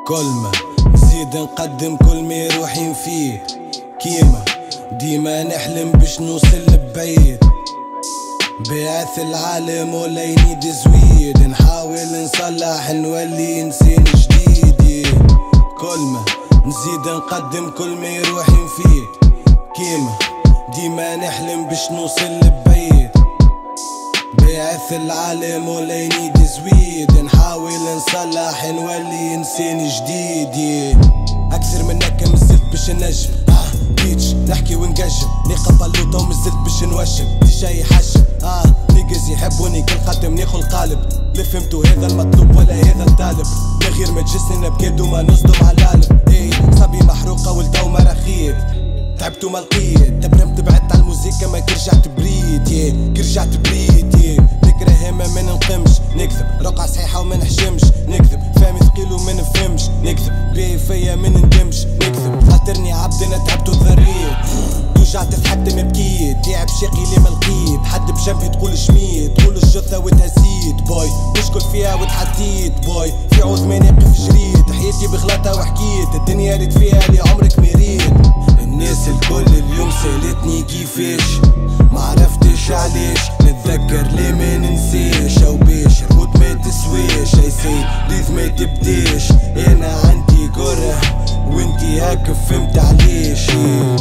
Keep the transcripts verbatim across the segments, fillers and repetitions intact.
كل ما نزيد نقدم كل ما روحي فيه كيما ديما نحلم باش نوصل لبعيد بعث العالم ولا ينيد زويد نحاول نصلح نولي انسان جديد كل ما نزيد نقدم كل ما روحي فيه كيما ديما نحلم باش نوصل لبعيد بعث العالم ولا ينيد زويد نحاول نصلح نولي انسان جديد اكثر من هكا مازلت باش نجم اه بيتش نحكي ونقجم ناخد بلوطة ومازلت باش نوشم دي شي حشم اه نيجز يحبوني كل قدم ناخد القالب لا فهمتو هذا المطلوب ولا هذا الطالب لا غير ما تجسني بكاد وما نصدم على القالب اي صبي محروقة ولتو مراخيد تعبت وما لقيت تبرمت بعدت على الموسيقى ما كي رجعت بريد يا كي رجعت بريد يا نكره ما ما ننقمش نكذب رقعة صحيحة وما نحشمش نكذب فهمي ثقيل وما نفهمش نكذب بيه فيا ما نندمش نكذب خاطرني عبد انا تعبت وضريت توجعت في حد ما بكيت تعب شاقي لي ما لقيت حد بجنبي تقول شميت تقول الجثة وتهزيت بوي تشكل فيها وتحديت بوي في عوض ما نقف جريت حياتي بغلطة وحكيت الدنيا ريت فيها اللي عمرك مريت الناس الكل اليوم سالتني كيفاش معرفتش علاش نتذكر ليه ما ننساش او باش الروت ما تسواش اي سي ريث ما تبداش انا عندي كره وانتي هاك فهمت علاش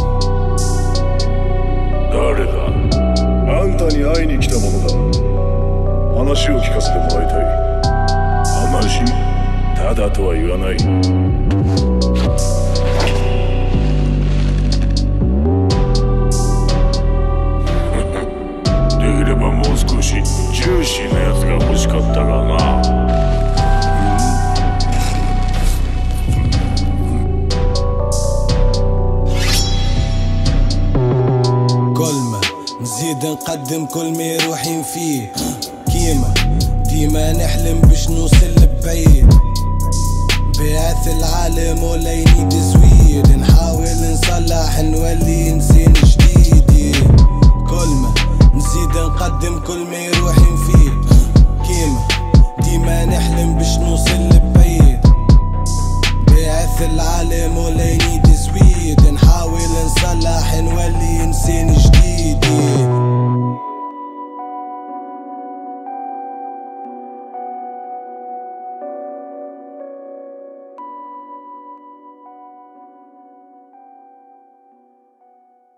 誰だあんたに会いに来たものだ話を聞かせてもらいたい話ただとは言わないできればもう少しジューシーなやつが欲しかったがな نزيد نقدم كل ما روحي فيه كيما ديما نحلم باش نوصل لبعيد بعث العالم ولا ينيد زويد نحاول نصلح نولي انسان جديد كل ما نزيد نقدم كل ما روحي فيه كيما ديما نحلم باش نوصل